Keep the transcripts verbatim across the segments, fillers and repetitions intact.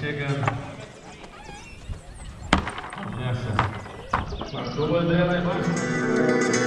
chegando. Vamos nessa. Guardou bandeira lá embaixo.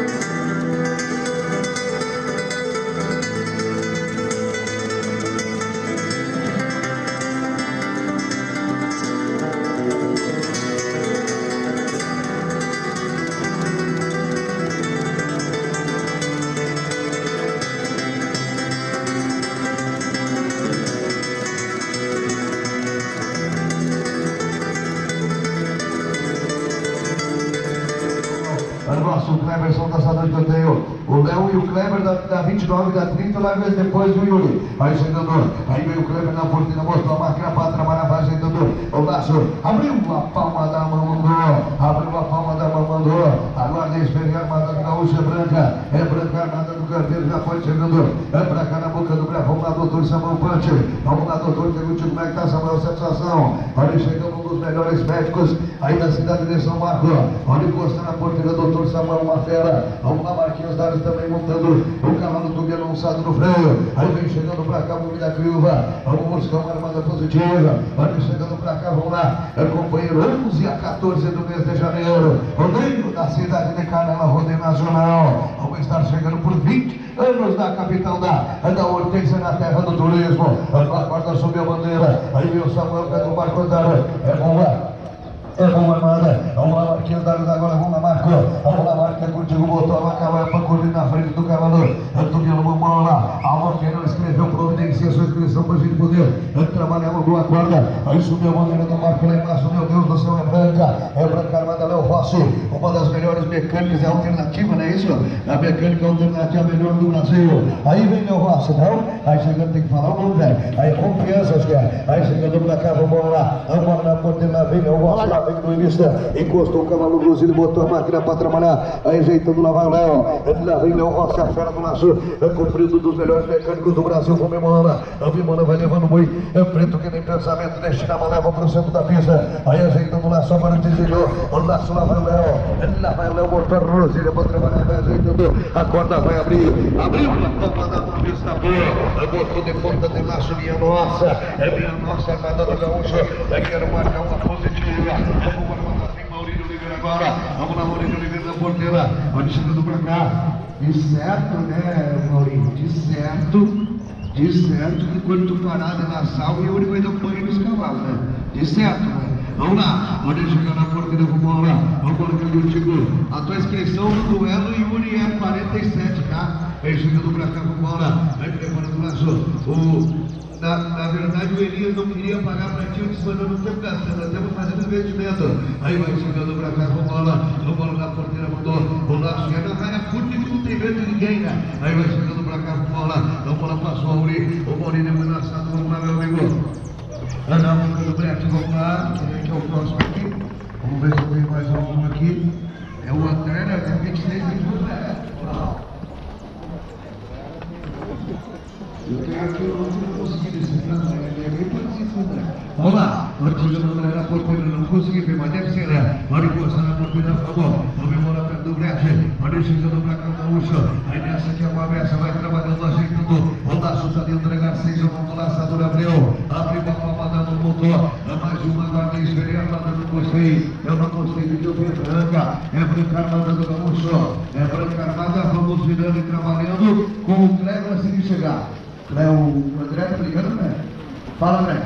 O Cleberson da Sadante que eu tenho, o Léo e o Kleber da, da vinte e nove, da trinta, lá vez depois do Yuri. Aí chegando, aí veio o Kleber na porteira, mostrou a máquina para trabalhar, vai chegando. O laço abriu a palma da mão, mandou, abriu a palma da mão, mandou. Agora deixa a armada do gaúcho, é branca, é branca a armada do carteiro, já foi chegando. É pra cá na boca do bravo, vamos lá, doutor Samuel Punch. Vamos lá, doutor, pergunte como é que tá, Samuel, satisfação. Olha, chegando um dos melhores médicos aí da cidade de São Marco. Olha, encosta na porteira, doutor Samuel, uma fera. Vamos lá, Marquinhos Dares também montando o cavalo tubiano lançado no freio. Aí vem chegando pra cá, o da Criúva. Vamos buscar uma armada positiva. Olha, chegando pra cá, vamos lá. É companheiro onze a quatorze do mês de janeiro. Rodeio da cidade de Canela, rodeio nacional. Vamos estar chegando por vinte anos da capital da, da Hortência, na terra do turismo. Agora subiu a bandeira. Aí vem o Samuel, pega o barco andando. É bom lá. É bom, armada. Vamos lá, Marquinhos Dares, agora vamos lá, Marco. Vamos lá, Marco, é contigo, botou a cavalo para curtir na frente do cavalo. Antônio, vamos lá. A Marquinhos escreveu, providencia sua inscrição para a gente poder trabalhar no acorda. Aí subiu a bandeira do Marco lá embaixo, meu Deus do céu, é branca. É branca, armada Léo Rossi, uma das melhores mecânicas, é alternativa, não é isso? A mecânica alternativa melhor do Brasil. Aí vem Léo Rossi, não? Aí chegando, tem que falar o nome, velho. Aí confiança, acho que é. Aí chegando pra cá, vamos lá. Vamos lá na porteira, vem Léo Rossi lá. No início, encostou o cavalo Gruzino, botou a máquina para trabalhar, ajeitando lá vai o Léo. Lá vem Léo Rossi, a fera do laço, é cumprido dos melhores mecânicos do Brasil, comemora. A Vimana vai levando o boi, é preto que nem pensamento, destina a leva para o centro da pista. Aí ajeitando lá só para o desligou, o laço lá vai o Léo, lá vai o Léo, botou a Rosilha para trabalhar, vai ajeitando, a corda vai abrir, abriu a palma da mão, vista boa, botou de ponta de laço, minha nossa, é minha nossa, armada do gaúcho, é quero marcar uma positiva. Vamos guardar assim, Maurício Oliveira agora. Vamos lá, Maurício Oliveira na porteira. Olha, chegando pra cá. De certo, né, Maurício? De certo, de certo que quando tu parar de laçar, o Yuri vai dar um banho nos cavalos, né? De certo, né? Vamos lá, olha, chegar na porteira, vamos lá. Vamos lá, contigo. A tua inscrição no duelo, Yuri, é quarenta e sete, tá? Vem chegando pra cá, vamos lá. Vai preparando o laço. O... Na, na verdade, o Elias não queria pagar para ti, eu disse, mas nós não estamos gastando, nós estamos fazendo investimento. Aí vai chegando para cá, vamos lá, vamos lá na porteira, mandou o laço, que é na área curta e não tem medo de ninguém, né? Aí vai chegando para cá, vamos lá, vamos lá, passou a Uri, o Maurício foi lançado, vamos lá, meu amigo. Ah, não, vamos vamos lá, quem é que é o próximo aqui? Vamos ver se eu tenho mais algum aqui. É o André, né? Tem vinte e seis minutos, né? Eu tenho aqui, eu não consegui decifrar, é bem parecido, né? Vamos lá, nós chegamos na porteira, não consegui ver, mas deve ser, né? Olha encostar na porteira, por favor. Vamos embora perto do Brecht, olha chegando pra cá, gaúcho. Aí nessa aqui é uma messa, vai trabalhando, ajeitando. O laço tá dentro da Garcês, vamos lá, laçador abriu. Abriu uma palmada no motor. Mais uma guarda experiência, eu não gostei. Eu não gostei de que eu vi branca. É branca armada do gaúcho. É branca armada, vamos virando e trabalhando com o Cleber assim de chegar. É o André, tá ligando, né? Fala, André.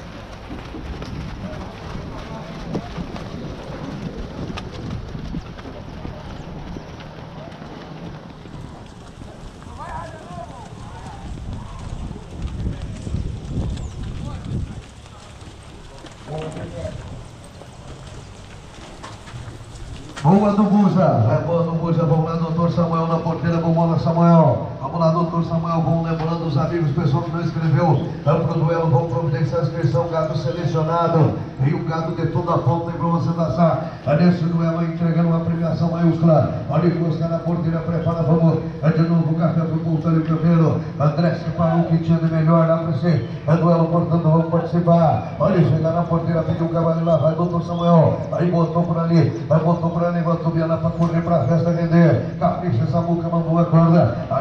Boa do Buja, é boa do Buja, vamos lá, doutor Samuel na porteira, vamos lá, Samuel. Vamos lá, doutor Samuel, vamos lembrando os amigos, pessoal que não escreveu, vamos pro duelo, vamos providenciar a inscrição, gado selecionado, e o gado de toda a ponta aí pra você dançar, nesse duelo entregando uma premiação maiúscula, olha encostar na porteira, prepara, vamos, é de novo o café pro Montanha Campeiro, André separou o que tinha de melhor lá pra você, é duelo, portanto, vamos participar, olha, chegar na porteira, pediu o cavalo lá, vai, doutor Samuel, aí botou por ali, vai, botou por ali, botou Biana pra correr pra festa vender, capricha essa boca, mandou a corda, agora deixa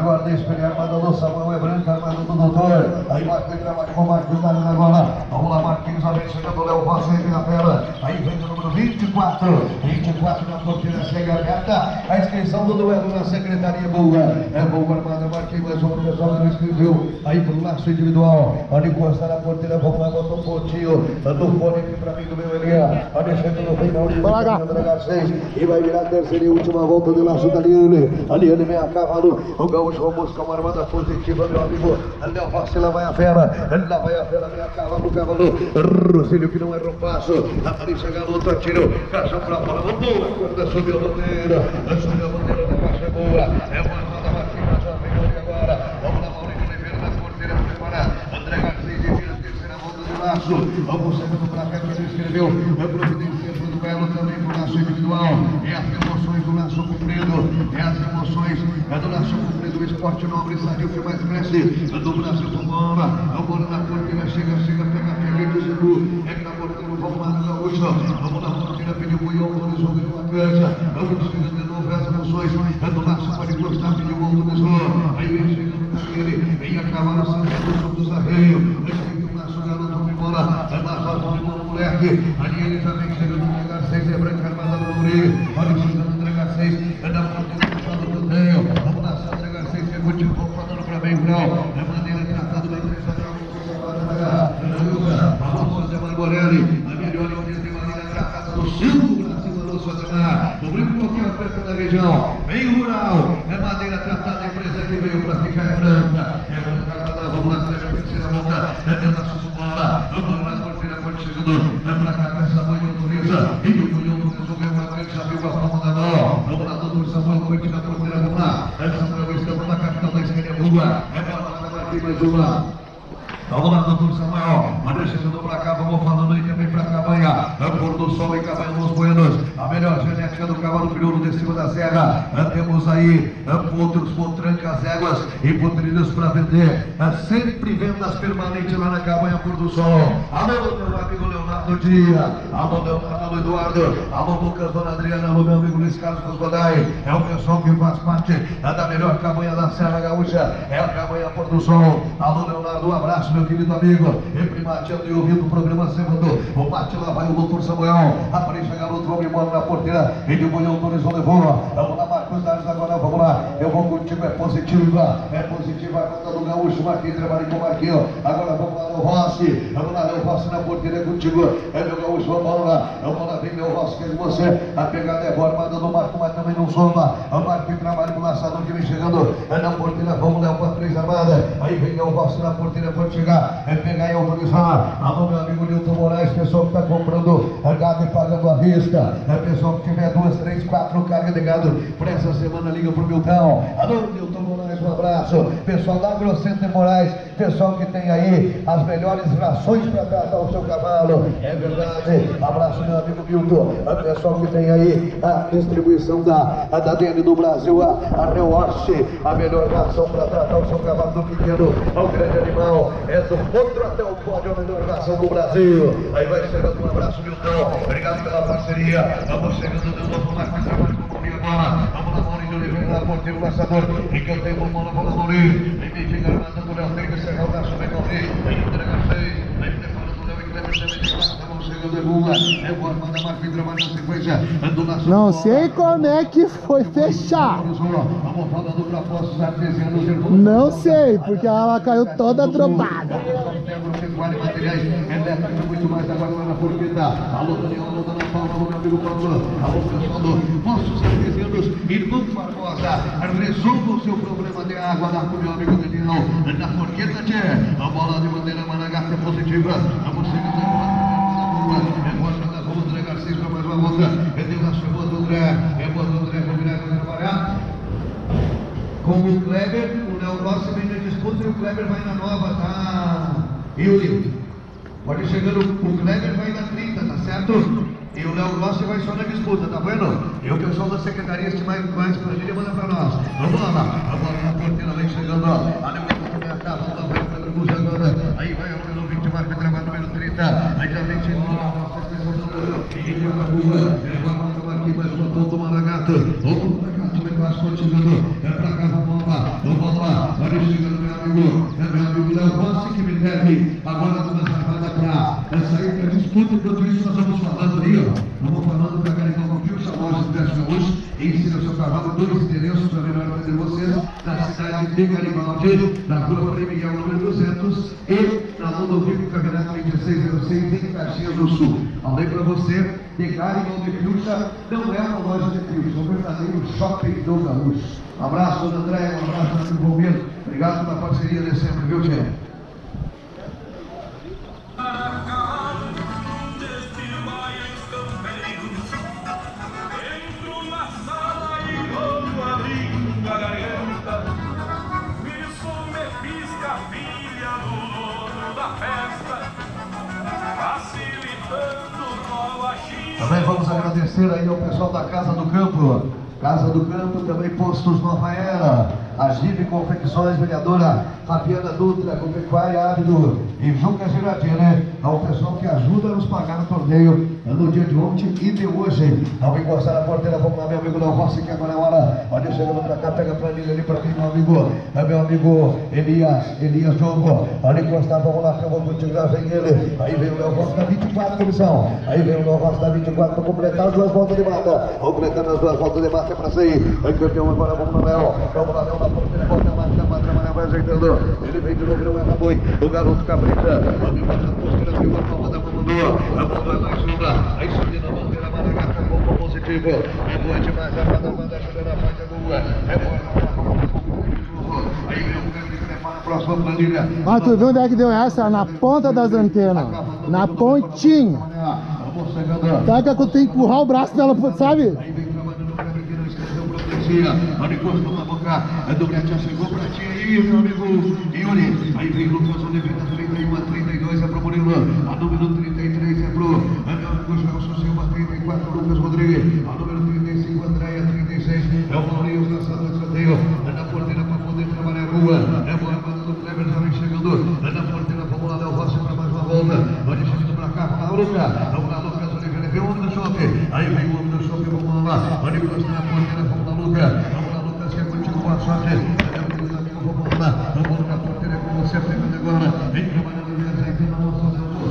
escolher a armada do Samuel, é branca, a armada do doutor. Aí Marquinhos trabalha com o Marquinhos na linha agora. Vamos lá, Marquinhos, a vez chegando o Léo Rossi aí na tela. Aí vem o número vinte e quatro. vinte e quatro na porteira, chega aberta. A inscrição do duelo na Secretaria Boa. É boa armada, Marquinhos, mais um pessoal que não inscreveu. Aí pro laço individual. Olha encostar na porteira, vamos lá, botou um pontinho. Do fone aqui pra mim do meu Elia. Olha chegando no final de seis. E vai virar a terceira e última volta de laço da Liane. A Liane vem a cavalo. O Gaúcho vai buscar uma armada positiva, meu amigo. Léo Rossi, lá vai a fera. Lá vai a fera, vem a cavalo, o cavalo. Rosílio que não erra um passo. Ali chega a luta, tiro. Caixa pra fora, boa. Quando subiu a bandeira. Subiu a bandeira da caixa boa. É uma armada Marquinhos, já vem ali agora. Vamos lá, Maurício Oliveira nas porteiras preparar. André Garcia de vira a terceira volta de laço. Vamos segundo pra cá que ele escreveu. É providência pro duelo também pro laço individual. É as emoções do laço comprido. É as emoções é do laço comprido. O esporte nobre sabe o que mais cresce. É do Brasil, vambora. Vambora na porteira, chega, chega, pega, pega, que chegou. É que na porteira, vamos lá no gaúcho. Vamos na porteira, pediu o Ion, o jogo de uma cancha. Vamos chegando de novo as emoções. É do laço, pode gostar, pediu o outro mesmo. Aí vem chegando naquele, vem a cavalo, Santos dos Arreios. É o laço, garoto, vamos embora. É mais alto, vamos embora, moleque. Ali ele também chegando no lugar seis, é branca, armada do Maurício. Olha chegando no lugar seis, é da porteira, puxando do Tenho. Vamos lá, Sandra Garcia, que é contigo, vamos falando pra bem, Brau. É maneira tratada da empresa, vamos fazer Marborelli. A melhor audiência de maneira tratada do sul do Brasil, do nosso Ademar. Cobrindo qualquer oferta da região. Bem rural, é madeira tratada da empresa que veio pra ficar é branca. É branca, vamos lá, seja a terceira volta. É dentro da sua bola. Vamos lá, porteira, pode chegando. É pra cá, essa mãe autoriza. E o Cunhão resolveu uma grande, já viu a palma da mão. Vamos lá, doutor Samuel, noite da porteira, vamos lá. É Samuel, estamos na capital da esquerda, boa. É pra lá, vai mais uma. Vamos lá, doutor Samuel. Manda chegando pra cá, vamos falando aí também pra Cabanha. É o pôr do sol em Cabanha dos Buenos. A melhor genética do cavalo crioulo de cima da serra. É, temos aí é, potros, potrancas, éguas e potrilhos pra vender. É, sempre vendas permanentes lá na Cabanha Pôr do Sol. Alô, meu amigo Leonardo Dia. Alô, Leonardo Eduardo. Alô, Lucas, Dona Adriana. Alô, meu amigo Luiz Carlos Cosgodai. É o pessoal que faz parte é, da melhor Cabanha da Serra Gaúcha. É a Cabanha Pôr do Sol. Alô, Leonardo, um abraço, meu querido amigo. E primateando e ouvindo o programa Sábado. O bate lá vai o doutor Samuel. Apareça, garoto, vamos embora na porteira. Ele foi o autorizou, levou. Vamos lá, Marcos Dares, agora vamos lá. Eu vou contigo, é positiva. É positiva a conta do Gaúcho. Marquinhos, trabalha com o Marquinhos. Agora vamos lá, Léo Rossi. Vamos lá, Léo Rossi na porteira, é contigo. É meu Gaúcho, vamos lá. Vamos lá, vem Léo Rossi, que é de você. A pegada é boa, armada do Marco, mas também não soma. O Marquinhos trabalha com o laçador que vem chegando. É na porteira, vamos Léo para três armada. Aí vem Léo Rossi na porteira, pode chegar. É pegar e autorizar. Alô, meu amigo Nilton Moraes, pessoal que está comprando gado e pagando à vista. É pessoal que tiver duas, três, quatro cargas de gado por essa semana, liga pro Milton. Alô, Nilton Moraes, um abraço. Pessoal da AgroCenter Moraes, pessoal que tem aí as melhores rações para tratar o seu cavalo. É verdade. Abraço, meu amigo Milton. É pessoal que tem aí a distribuição da, a da D N do Brasil, a, a Reorte, a melhor ração para tratar o seu cavalo do pequeno ao grande animal. É do outro até o pódio, a melhor ração do Brasil. Aí vai chegando, um abraço, Milton. Obrigado pela parceria. Vamos chegando de novo, Marcos trabalha com o Maurício agora. Vamos lá, Maurício Oliveira, lá, porteiro, laçador. E que eu tenho uma mão, vamos lá, Maurício. Vem me diga, armada do Léo, tem que encerrar o braço, vem, Maurício. Vem entregar seis. Vem preparando o Léo e Cleber também de quatro. Vamos chegando, é boa. É boa, armada, Marquinhos trabalha na sequência. Do laço. Não sei como é que foi fechar. Vamos falando para postos artesianos. Não sei, porque ela caiu toda dropada. Materiais elétricos, muito mais agora lá na porqueta. Alô, Daniel, alô, Dona Paula, alô, meu amigo Paulo. Alô, pessoal do Postos Artesianos, Irmão Barbosa. Resolva o seu problema de água lá com o meu amigo Daniel. Na porqueta, tchê. A bola de bandeira Managaça é positiva. Vamos chegando aí. É boa jogada, vamos entregar seis para mais uma volta. É de lá, chegou do André. É boa do André, vamos virar para trabalhar. Com o Kleber, o Léo Rossi vem na disputa e o Kleber vai na nova, tá? Yuri, pode chegando, o Kleber vai na trinta, tá certo? E o Léo Rossi vai só na disputa, tá vendo? E o pessoal da secretaria, se mais mais pra gente, manda pra nós. Vamos lá, vamos lá, a porteira vem chegando, ó. A Leonardo também acaba, vamos lá, vai o Kleber Buja. Aí vai o número vinte, marca trabalho número trinta. Aí já vem chegando lá, a sequência do e ele vai rua. É uma marca aqui, mais uma ponta, uma Maragato. Outro Maragato, vem mais continuando. É pra cá, vamos lá, vamos lá. breve. Agora vamos armada para sair para disputa. Enquanto isso, nós vamos falando aí, ó. Vamos falando para Garicão Compilcha, loja do Deste Gaúcho. Ensina o seu cavalo, dois endereços para melhor atender vocês. Na cidade de Garibaldi, na rua Frei Miguel, número duzentos. E na Ludovico Caminhante vinte e seis zero seis, em Caxias do Sul. Além para você, de Garibaldi Pilcha, não é uma loja de Pilcha, é um verdadeiro shopping do Gaúcho. Um abraço, Dona André, um abraço, Dona Romero. Obrigado pela parceria de sempre, viu, Tchê? Também vamos agradecer aí ao pessoal da Casa do Campo. Casa do Campo, também Postos Nova Era, a Gibe Confecções, vereadora Fabiana Dutra, com Pecuária Ávido e Juca Girardini, ao pessoal que ajuda a nos pagar no torneio no dia de ontem e de hoje. Ao encostar na porteira, vamos lá, meu amigo Léo Rossi, que agora é a hora. Olha, chegando pra cá, pega a planilha ali pra mim, meu amigo, é meu amigo Elias, Elias Jogo. Olha, encostar, vamos lá, que eu vou contigo, já vem ele. Aí vem o Léo Rossi da vinte e quatro, comissão. Aí vem o Léo Rossi da vinte e quatro para completar as duas voltas de mata. Completando as duas voltas de mata é pra sair. Aí campeão agora, vamos lá, Léo. Vamos lá, Léo, na porteira, volta a mata, a mata, a vai ajeitando. Ele vem de novo, não é boi. O garoto capricha. Amigo, passa a postura, viu, a palma da mamandua. A mão vai mais uma. Aí subindo a bandeira, Maragaca, ponto positivo. É boa demais, a banda manda ajuda na parte da lua. É boa. Aí vem o grande que prepara a próxima planilha. Ah, tu viu onde é que deu essa? Na ponta das antenas. Na pontinha. Taca que eu tenho que empurrar o braço dela, sabe? Aí vem trabalhando para mim que não esqueceu proteger. Olha, encostou na boca. A dobradinha chegou pra ti aí, meu amigo Yuri. Aí vem Lucas Oliveira, trinta e um a trinta e dois é pro Murilo. A número trinta e três é pro meu amigo Gelson Silva, trinta e quatro, Lucas Rodrigues. A número trinta e cinco, Andréia, trinta e seis. É o Maurinho, o lançador de sorteio. É na porteira para poder trabalhar a rua. É o armado do Kleber, já vem chegando. É na porteira, vamos lá, Léo Rossi para mais uma volta. Olha, chegando pra cá, vamos lá, Lucas. Vamos lá, Lucas Oliveira, vem o homem do shopping. Aí vem o homem do shopping, vamos lá. Olha, encostar na porteira, vamos lá, Lucas. Vamos lá, Lucas, que é contigo, boa sorte. Vamos lá, vamos na porteira com você, pegando agora. Vem trabalhando mesmo aí, na nossa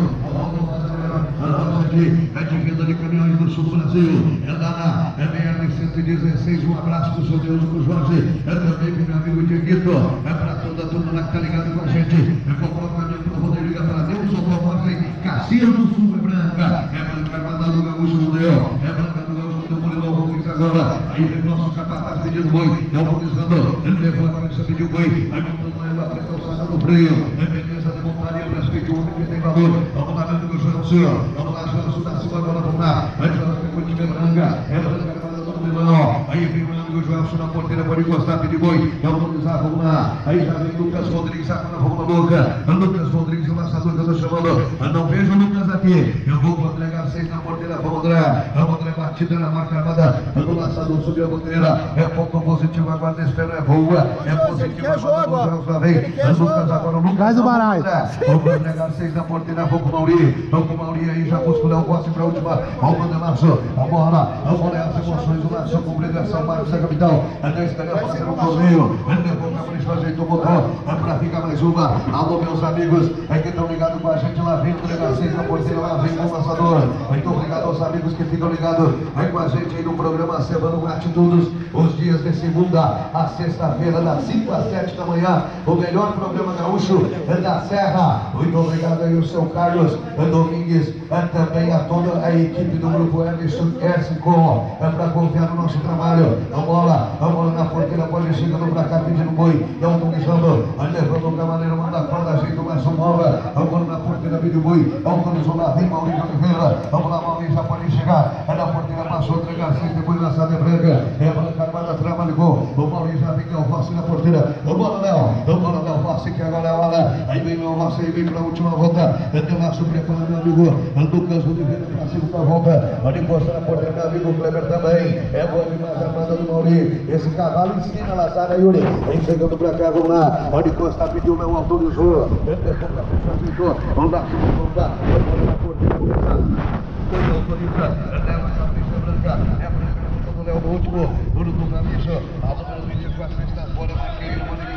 é de venda de caminhões do sul do Brasil. É da é B R cento e dezesseis. Um abraço pro seu Deus, pro Jorge. É também pro meu amigo Dieguito. É pra toda a turma lá que tá ligado com a gente. É pro comandante do Rodrigo Gabriel, Deus, o Jorge. Caxias do Sul é branca. É branca, vai mandar do Gaúcho, não deu. É branca do Gaúcho, do Murilão Rodrigues agora. Aí vem nosso capataz pedindo boi. É o Rodrigues. Ele levou a cabeça, pediu boi. Aí vamos lá, vai calçada no freio. É beleza de montaria, mas feito um que tem valor. Vamos lá, meu amigo João. Vamos lá, João da Silva, agora vamos lá. Aí João ficou de branca. É branca, vai mandar do Milão. Aí vem o meu amigo Joelson na porteira, pode encostar, pedir boi. Vamos lá, vamos lá. Aí já vem Lucas Rodrigues, agora vamos lá, Luca. Lucas Rodrigues, o laçador que eu tô chamando. Eu não vejo o Lucas aqui. Eu vou entregar seis na porteira, vamos André. Vamos André, batida na marca armada. O laçador subiu a bandeira. É ponto positivo, a guarda espera é boa. É positivo, a guarda do Joelson vem. Lucas agora, o Lucas. Traz o baralho. Vamos entregar seis na porteira, vamos com o Mauri. Vamos com o Mauri aí, já busca o Léo Rossi para a última. Vamos mandar laço. A bola, a bola é as emoções, o laço com obrigação, Marcos da capital. É da esperança fazer um torneio. Ele levou o capricho, ajeitou o motor. É para ficar mais uma. Alô, meus amigos, é que estão ligados com a gente lá, vem entregar seis na porteira, lá vem com o lançador. Muito obrigado aos amigos que ficam ligados aí com a gente aí no programa Semana Gratitudes, os dias de segunda a sexta-feira, das cinco às sete da manhã. O melhor programa gaúcho é da Serra. Muito obrigado aí, o seu Carlos Domingues, é também a toda a equipe do grupo Emerson Ercico, é para confiar no nosso trabalho. A bola, a bola na porteira, pode chegando pra cá, pedindo boi, é o Domingão, aí levando o cavaleiro, manda a corda, ajeita o laço, bola, a bola na porteira, pediu boi, é o Domingão lá, vem Maurício Oliveira, vamos lá, Maurício, já pode chegar, é na porteira, passou, entregar seis, depois lançada é branca, é branca, armada, trava, ligou, o Maurício já vem, é o Rossi na porteira, a bola, Léo, a bola, Léo Rossi, que agora é a hora, aí vem o Rossi, aí vem pra última volta, é teu laço preparado, meu amigo, Lucas Oliveira, pra segunda volta, pode encostar na porteira, meu amigo Kleber também, é boa demais a armada do Mauri, esse cavalo ensina a laçada, Yuri, vem chegando pra cá, vamos lá, pode encostar, pediu, não autorizou, ele levou pra frente, ajeitou, vamos lá, vamos lá, vamos lá, porteira, começar, ele autoriza, leva essa ficha branca, é branca, do Léo no último, Bruno do Gamicho, a número vinte e quatro está fora, marquei, uma negra,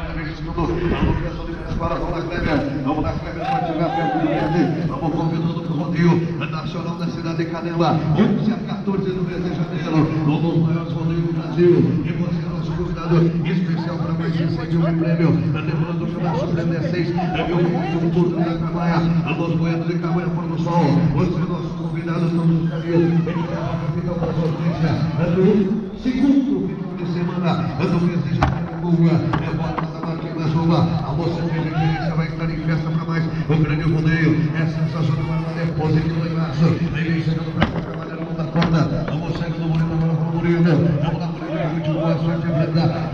segundo. Vamos ver sobre as para vamos lá, Kleber. Vamos lá, Kleber, pode chegar perto do verde. Vamos convidando para o rodeio nacional da cidade de Canela. onze a quatorze do mês de janeiro. Um dos maiores rodeios do Brasil. E você, nosso convidado especial para mais de um prêmio. Lembrando que o nosso prêmio é seis. É meu último turno da Camanha. Alô, Goiânia de Camanha, por do sol. Hoje o nosso convidado está nos caminhos. Ele é a capital da sortência. É do segundo final de semana. É do mês de janeiro. É bola da Marquinhos Juba. A moça de referência vai estar em festa para mais o grande rodeio. É sensacional, é positivo em março. Aí vem chegando para cá, trabalhando no da corda. A moça chega no Murilo, agora para o Murilo. Vamos lá, Murilo, muito boa sorte, Brenda.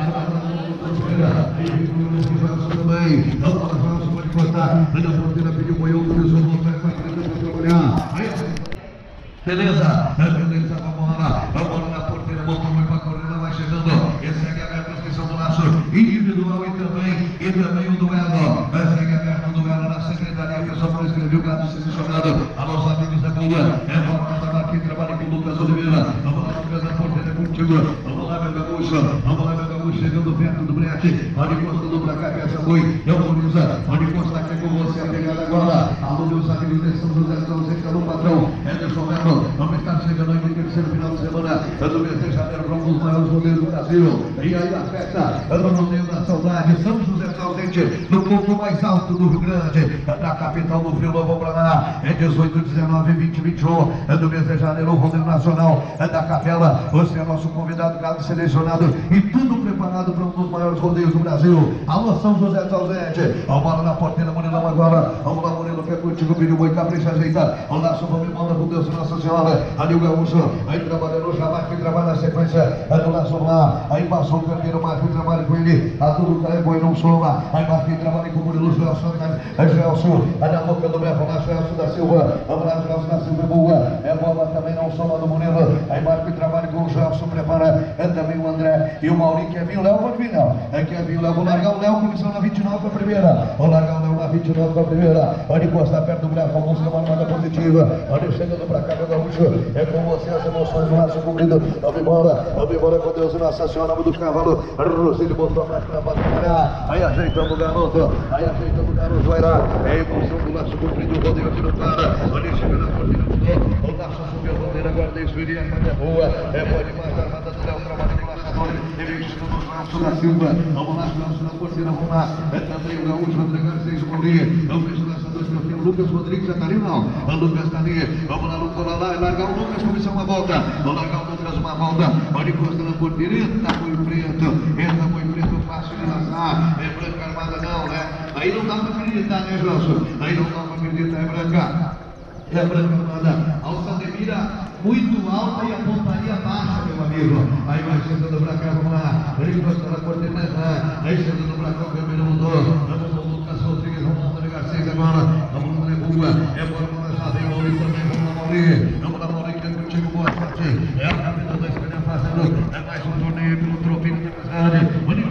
Também. Vamos lá, João, pode cortar. Ainda a fronteira pediu o Boião, começou a voltar para trabalhar. Beleza, beleza, vamos lá. Vamos lá na porteira, botou muito para correr, ela vai chegando. Esse é a transmissão do laço individual e também, e também o duelo. Segue aberto o duelo na secretaria. O pessoal não escreveu o gado selecionado. Alô, amigos da boa. É bola para quem trabalha com o Lucas Oliveira. Vamos lá, Lucas, na porteira é contigo. Vamos lá, meu gaúcho. Vamos lá, meu gaúcho, chegando perto do brete. Onde encostando pra cá, peça boi. É o Moriza. Onde encosta aqui com você, a pegada agora. Alô, meus amigos de São José, estão sempre no patrão. Ederson Melo. Vamos estar chegando aí no terceiro final de semana do mês de janeiro para um dos maiores rodeios do Brasil. E aí a festa do rodeio da saudade, São José do Ausente, no ponto mais alto do Rio Grande, na capital do Frio Novo Paraná. É dezoito, dezenove, vinte, vinte e um do mês de janeiro, o rodeio nacional da Capela. Você é nosso convidado, gado selecionado e tudo preparado para um dos maiores rodeios do Brasil. Alô, São José do Ausente. A bola na porteira, Murilão agora. Vamos lá, Murilo, que é contigo, filho, boi, capricha, ajeita. O laço, vamos embora com Deus, Nossa Senhora. Ali o Gaúcho, aí trabalhando o Jabá, que trabalha na sequência do laço lá. Aí passou o campeiro, Marquinhos trabalha com ele. A tudo tá, boi, não soma. Aí Marquinhos trabalha com o Murilo, Gelson, aí Gelson, aí na boca do Brevo, lá, Gelson da Silva. Vamos lá, Gelson da Silva, boa. É bola também, não soma do Murilo. Aí Marquinhos trabalha com o Gelson, prepara. É também o André e o Maurinho, que é vir o Léo, pode vir, não. É que é vir o Léo, vou largar o Léo, comissão na vinte e nove para a primeira. Vou largar o Léo na vinte e nove para a primeira. Pode encostar perto do Brevo, a música uma nota positiva. Olha, chegando pra cá, meu gaúcho. É com você as emoções do laço comprido. Vamos embora, vamos embora com Deus e Nossa Senhora, nome do cavalo. Rosílio botou a máquina para trabalhar. Aí ajeitamos o garoto, aí ajeitamos o garoto, vai lá. É a emoção do laço comprido, o rodeio aqui no para. Olha, chega na porteira, mudou. O laço subiu a bandeira, agora desviria, a é boa. É boa demais, a armada do Léo, trabalho de laçador. Ele está no laço da Silva. Vamos lá, laço na porteira, vamos lá. É também o gaúcho, Rodrigo Garcês, Mourinho. Vamos ver o laçador que eu tenho. O Lucas Rodrigues já está ali, não. O Lucas está ali. Vamos lá, Lucas, lá, lá, largar o Lucas, começar uma volta. Vamos largar o Lucas uma volta. Olha, encosta na porteira. Eita, boi preto. Eita, boi preto, fácil de laçar. É branca armada, não, né? Aí não dá para acreditar, né, Gelson? Aí não dá para acreditar, é branca. É branca armada. Alça de mira muito alta e a pontaria baixa, meu amigo. Aí vai chegando pra cá, vamos lá. Ele encosta na porteira. Aí chegando pra cá, o vermelho mudou. Vamos lá, Lucas Rodrigues, vamos lá, Rodrigo Garcês agora. Vamos lá, Rua. É bola para nós, já vem o Maurício também. Vamos lá, Maurício. Vamos lá, Maurício, que é contigo, boa sorte. É a capitã da Espanha fazendo. É mais um torneio pelo troféu de amizade.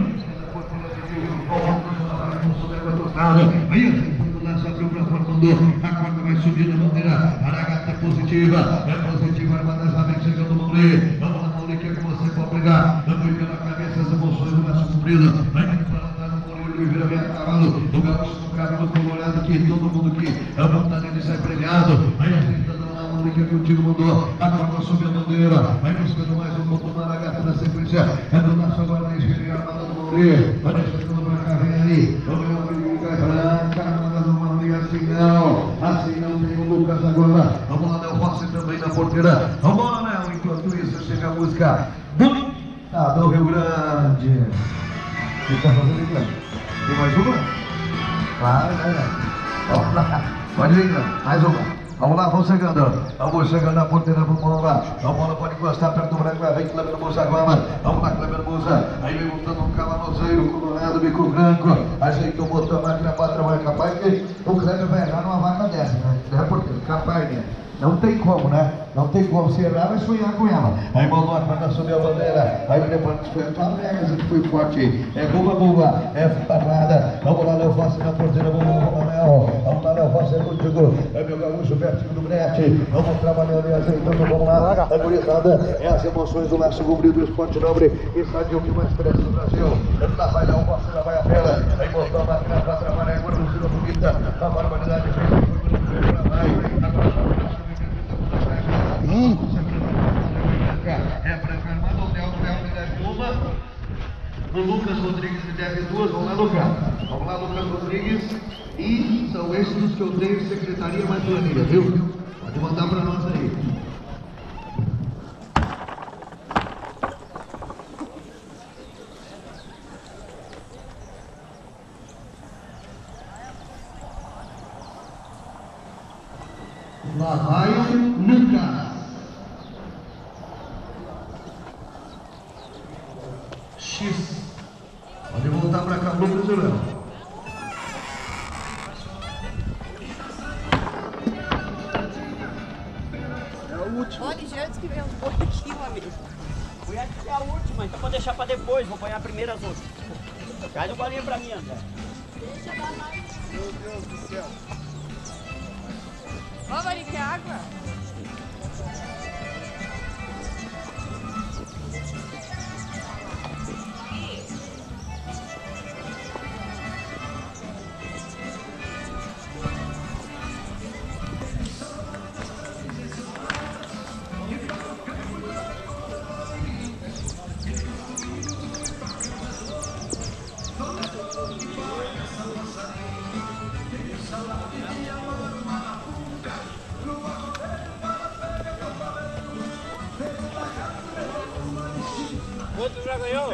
Aí, o laço abriu para fora, mandou. A corda vai subir na bandeira. Aragata positiva. É positiva, a armada já vem chegando o Maurício. Vamos lá, Maurício, que é com você para brigar. Vamos pela cabeça as emoções do laço comprido. Vai para no Maurício, vira bem a cavalo. O gaúcho no cabelo colorado que todo mundo que é vontade de ser premiado. Aí a gente tá dando uma mão que contigo mandou. A corda subiu a bandeira. Vai buscando mais um ponto na Aragata na sequência. É do laço agora na esquerda, a armada do Maurício. Vai deixando para cá, vem aí. Vamos ver o amigo que vai branca, a armada do Maurício. Assim não, assim não tem o Lucas agora. Vamos lá, Del Rossi também na porteira. Vamos lá, Léo. Enquanto isso, chega a música bonita do Rio Grande. O que está fazendo aí, Léo? Tem mais uma? Claro, né? Vamos lá. Pode vir, Léo. Mais uma. Vamos lá, vamos chegando. Vamos chegando na porteira, vamos lá. A bola pode encostar perto do branco. Vem Kleber Musa agora. Vamos lá, Kleber Musa. Aí vem montando um cavalozeiro colorado, bico branco. Ajeitou, botou a máquina para trabalhar. Capaz que o Kleber vai errar numa vaca dessa, né? É porteiro, capaz, né? Não tem como, né? Não tem como. Se errar, vai sonhar com ela. Aí mandou a corda subir a bandeira. Aí preparando que foi a tua brega, que foi forte. É boba, boba. É parada. Vamos lá, Léo Fácil na porteira. Vamos lá, Léo. Vamos lá, Léo Fácil. É contigo, chegou. É meu gaúcho pertinho do brete. Vamos trabalhando e ajeitando, vamos lá. A gurizada, é as emoções do laço comprido do esporte nobre. Esse é o que mais cresce no Brasil. Lá vai dar o bosta, lá vai a vela. Aí botou a máquina pra trabalhar, agora não tira bonita. A barbaridade feita por lá vai. Agora Hum. é Branco Armando, o Del do Léo me deve uma. O Lucas Rodrigues me deve duas. Vamos lá, Lucas. Vamos lá, Lucas Rodrigues. E são esses os que eu tenho, secretaria mais planilha, viu? Pode mandar pra nós aí. Lá vai o Lucas. X. Pode voltar pra cá, Lucas e Léo. Olha, já antes que vem os boi aqui, meu amigo. Fui aqui a última, então vou deixar pra depois, vou apanhar primeiro as outras. Traz o bolinho pra mim, André. Deixa dar mais. Meu Deus do céu. Ó, Mari, que água? Outro já ganhou?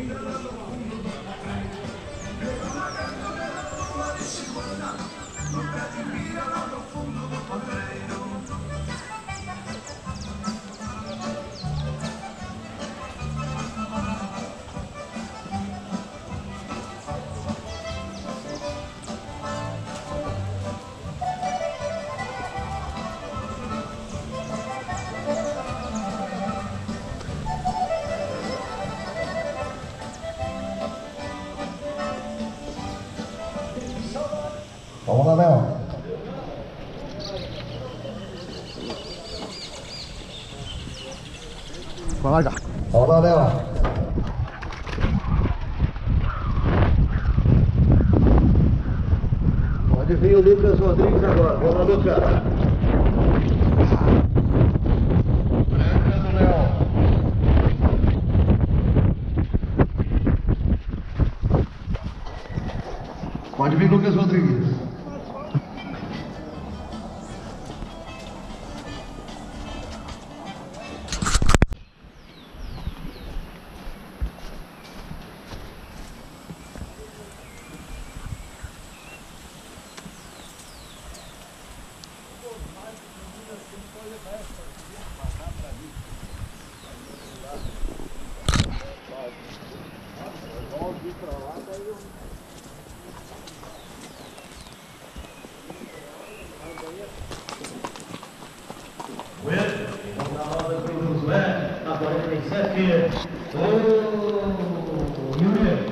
Vamos lá, Léo. Vai largar. Vamos lá, Léo. Pode vir o Lucas Rodrigues agora. Vamos lá, Lucas. Branca do Léo. Pode vir Lucas Rodrigues. Na quarenta e sete, o Yuri.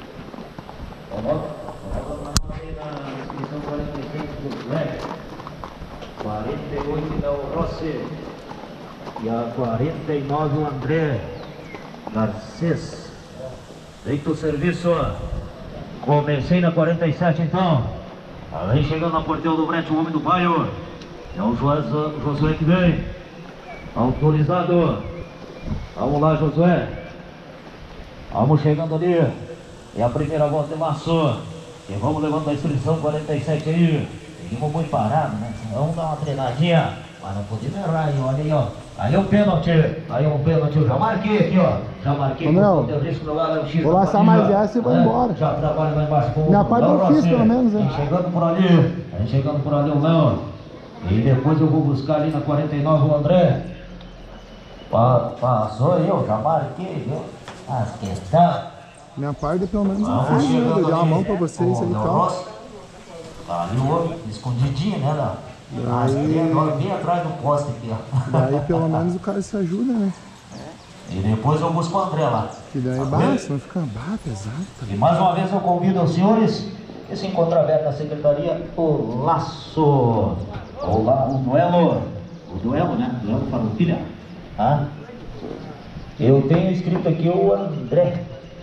Coloca na inscrição quarenta e seis do Black, quarenta e oito da Rossi e a quarenta e nove o André Garcês. Feito o serviço, comecei na quarenta e sete então. Vem chegando na porteira do brete o homem do bairro. É o Josué que vem. Autorizado. Vamos lá, Josué. Vamos chegando ali. É a primeira volta de laço. E vamos levando a inscrição quarenta e sete aí. Seguimos muito parado, né? Vamos dar uma treinadinha. Mas não podemos errar aí, olha aí, ó. Aí é um pênalti. Aí é um pênalti. Eu já marquei aqui, ó. Já marquei. Ô, meu, o risco no lado, é o X vou da laçar família. mais essa e vou É, embora. Já trabalho lá embaixo com Minha parte eu fiz, pelo menos, hein? Vem chegando por ali. Vem chegando por ali o Léo. E depois eu vou buscar ali na quarenta e nove o André. Pa, passou eu, já marquei, viu? As questão. Minha parte pelo menos eu Vamos fiz, né? Eu chegando dei uma ali, mão pra vocês o aí e Del tal. Rossi. Tá ali o homem, escondidinho, né, Léo? As três, bem atrás do poste aqui, ó. Daí pelo menos o cara se ajuda, né? E depois eu busco o André lá. Que daí Tá basta, vendo? vai ficar bah, pesado. Tá? E mais uma vez eu convido os senhores E se encontra aberto na secretaria o laço. O, la, o duelo. O duelo, né? Duelo farroupilha. Ah. Eu tenho escrito aqui o André.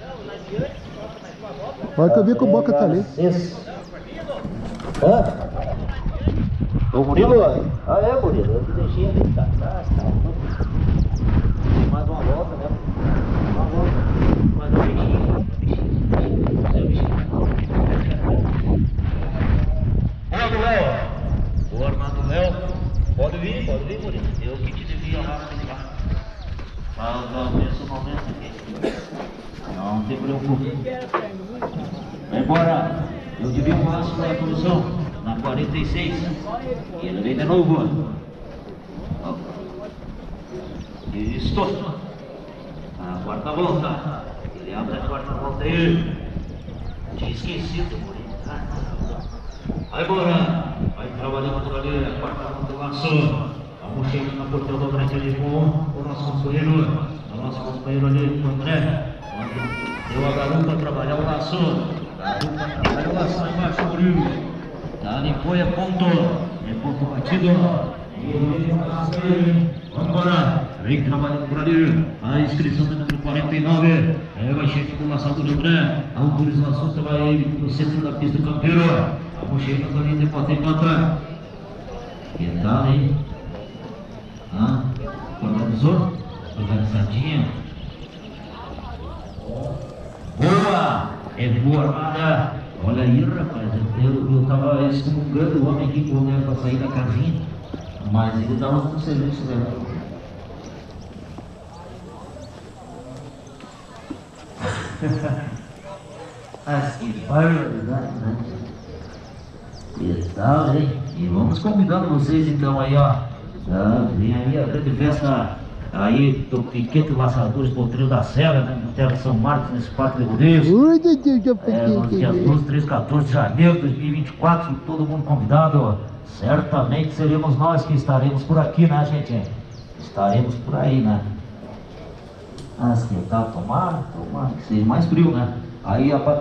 Olha que eu vi que o Boca tá ali. Hã? O Murilo? Ah, é, Murilo. Eu te deixei ali, tá? Tá, tá. Tem mais uma volta, né? Uma volta. Mais um bichinho. Bichinho. Bichinho. Boa do Léo. Boa, Armando Léo. Pode vir, pode vir, Murilo. Eu que te devia lá no lugar. Mas nesse momento aqui. Não te preocupe. Vai embora. Eu devia um laço da evolução na quarenta e seis. E ele vem de novo. Isso. A quarta volta. Ele abre a quarta volta aí. Tinha esquecido, Murilo. Vai embora. Vai trabalhando por ali. A quarta volta do laço. Vamos chegando na porteira do Brete ali com o nosso companheiro. O nosso companheiro ali, o André. Deu a garupa para trabalhar o laço. Garupa para trabalhar o laço lá embaixo, Murilo. Tá, limpou, é ponto. É ponto batido. Vamos embora. Vem trabalhando por ali. A inscrição do número quarenta e nove. É o chefe do laçador André. A autorização vai no centro da pista do campeiro. Vamos chegando ali de pota em pota. Que tal, hein? Ah, organizou? Organizadinha. Boa! É boa armada. Olha aí, rapaz. Eu, eu tava excomungando o homem aqui quando era pra sair da casinha. Mas ele tava com serviço, né? Assim, barbaridade, né? Que tal, hein? E vamos convidando vocês então aí, ó. Ah, vem aí a grande festa aí do Piquete Laçadores Potreiro da Serra, né? No Terra de São Marcos, nesse Parque de Rodeios. Ui, de, de, de, É, nos dias doze, treze, quatorze de janeiro de dois mil e vinte e quatro, todo mundo convidado. Certamente seremos nós que estaremos por aqui, né, gente? Estaremos por aí, né? Ah, se tá, tomara, tomara que seja mais frio, né? Aí a...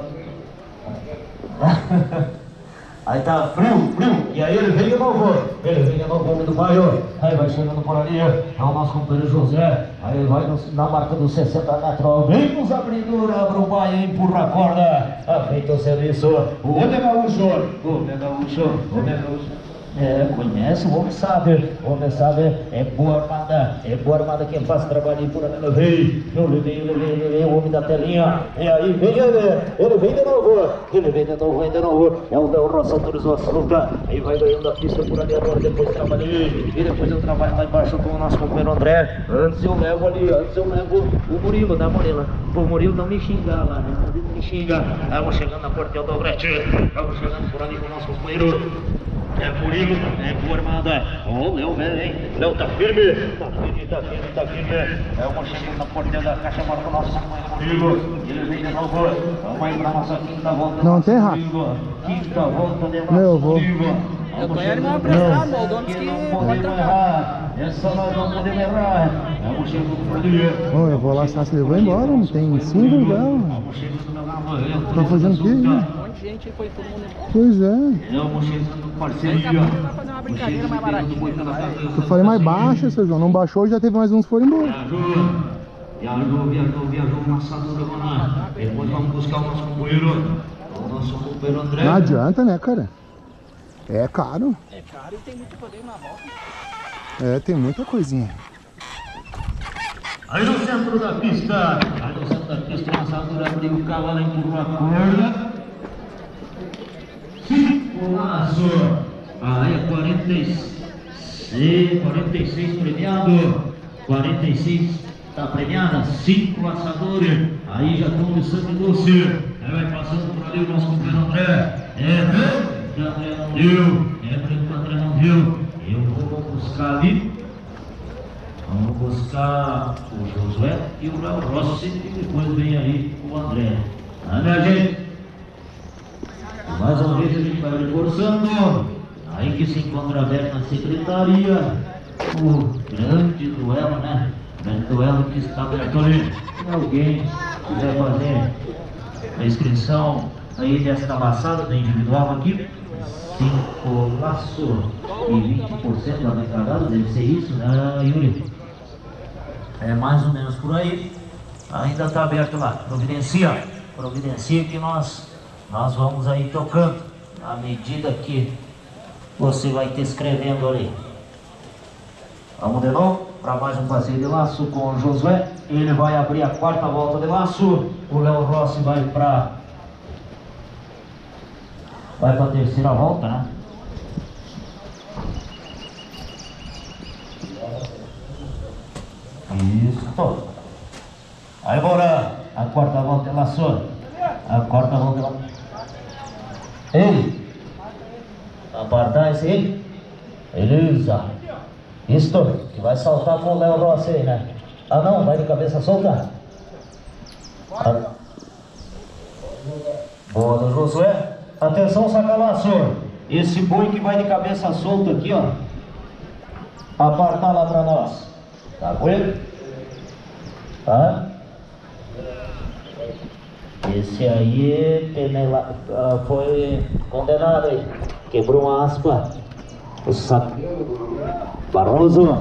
Aí tá frio, frio, e aí ele vem de novo, ele vem de novo, homem do bairro, aí vai chegando por ali, é o nosso companheiro José, aí vai no, na marca dos sessenta metros, vem nos abridura, abre o bairro, empurra a corda, feito o serviço, o homem gaúcho, o homem gaúcho, o homem gaúcho. É, conhece, o homem sabe, o homem sabe, é boa armada, é boa armada quem faz trabalho por ali, eu levei, eu levei, eu levei, eu levei, o homem da telinha, e aí vem ele, ele vem de novo, ele vem de novo, vem de novo, é o Léo Roça autorizou a açúcar, aí vai ganhando a pista por ali agora, depois trabalhei, e depois eu trabalho lá embaixo com o nosso companheiro André, antes eu levo ali, antes eu levo o Murilo, né, Murilo? Pro Murilo não me xingar lá, né, o Murilo me xinga, aí vamos chegando na porteira do Brete, vamos chegando por ali com o nosso companheiro. É Murilo, é boa armada. Ó, o Léo, velho, hein? Léo tá firme, tá firme, tá firme, tá firme. É uma chegando na porteira da caixa marca o nosso Murilo. Ele vem de novo. Vamos aí pra nossa quinta volta. Não tem rato. Quinta volta de nosso Meu avô. Eu tô indo mal apressado, mas o dono disse que pode trocar. Essa nós não podemos errar. Vamos chegando por ali. Bom, eu vou lá, senão se ele vai embora, não tem cinco já. Vamos chegando na Tá fazendo o quê, né? Um monte de gente foi todo mundo. Pois é. Vamos chegando parceria. Vai fazer uma brincadeira mais baratinha. Eu falei mais baixo, seu João. Não baixou, já teve mais uns que foram embora. Viajou, viajou, viajou, viajou o laçador agora. Depois vamos buscar o nosso companheiro, o nosso companheiro André. Não adianta, né, cara? É caro. É caro e tem muito poder na volta. É, tem muita coisinha. Aí no centro da pista, aí no centro da pista, o laçador abriu o cavalo, empurrou a corda. Cinco laço. Aí é quarenta e seis, quarenta e seis premiado. quarenta e seis tá premiada. Cinco laçadores. Aí já estão no sangue doce. Aí vai passando por ali o nosso companheiro André. É branco. André não deu. É branco, André não deu. Eu vou buscar ali. Vamos buscar o Josué e o Léo Rossi. E depois vem aí o André. Tá, minha gente? Mais uma vez a gente vai reforçando. Aí que se encontra aberto na secretaria o grande duelo, né? Grande duelo que está aberto ali. Se alguém quiser fazer a inscrição aí desta laçada da individual aqui. cinco laço e vinte por cento da entrada, deve ser isso, né, Yuri? É mais ou menos por aí. Ainda está aberto lá. Providencia, providencia que nós, nós vamos aí tocando à medida que você vai te escrevendo ali. Vamos de novo para mais um passeio de laço com o Josué. Ele vai abrir a quarta volta de laço. O Léo Rossi vai para vai para a terceira volta, né? Isso. Aí bora. A quarta volta de laço. A quarta volta de laço. Ele. Apartar esse ele. Beleza. Isto, que vai saltar com o Léo Rossi aí, né? Ah não, vai de cabeça solta. Ah. Boa do Josué. Atenção, sacalaço. Esse boi que vai de cabeça solta aqui, ó. Apartar lá pra nós. Tá com ele? Tá? Esse aí penela, uh, foi condenado aí. Quebrou uma aspa. O sac... Barroso.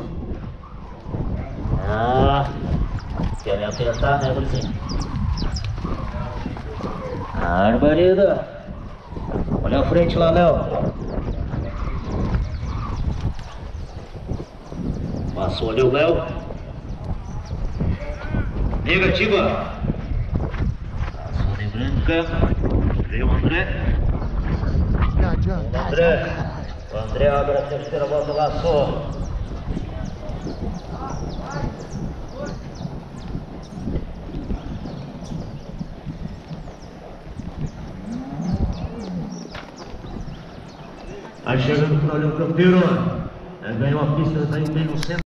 Ah, querem apertar, né, Brucinho? Arbarida. Olha a frente lá, Léo. Passou ali o Léo. Negativa. Passou de branca. Veio o André. André. O André abre a terceira volta lá só. Aí chegando para o campeão, ganhou a pista, está indo bem no centro.